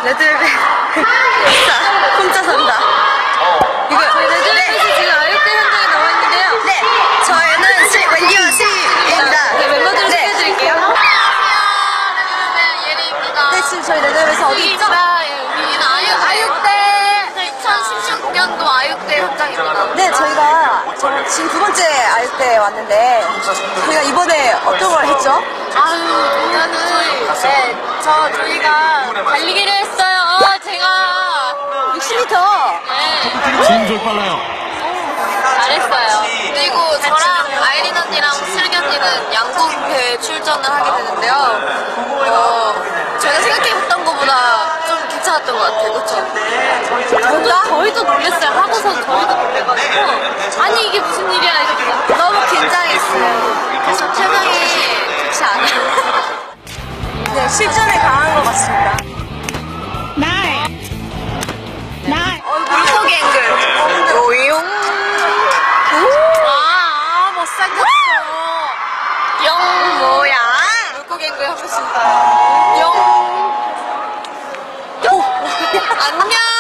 레드벨벳 공짜 산다. 이거 레드벨벳이 지금 아육대 현장에 나와 있는데요. 네, 저희는 wendy와 시입니다. 네, 멤버들을 네. 소개해드릴게요. 안녕하세요, 레드벨벳 예리입니다. 네, 지금 저희 레드벨벳 어디 있죠? 여기는 아육대 2016년도 아육대 현장입니다. 네, 저희가 지금 두 번째 아육대에 왔는데 저희가 이번에 어떤 걸 했죠? 저희가 달리기를 했어요. 제가 60m. 네, 진솔 빨라요. 잘했어요. 그리고 저랑 아이린 언니랑 슬기 언니는 양궁 대회 출전을 하게 되는데요. 저희가 생각해봤던 것보다 좀 괜찮았던 것 같아요. 그렇죠? 저희도 놀랐어요. 하고서 저희도 놀래가지고 아니 이게 무슨 일이야 이렇게 너무 긴장했어요. 그래서 표정이 좋지 않아요. 네, 실전에 강한 것 같습니다. 물고기 앵글. 요용. 못생겼어. 영 뭐야? 물고기 앵글 하고 싶다. 영. 안녕.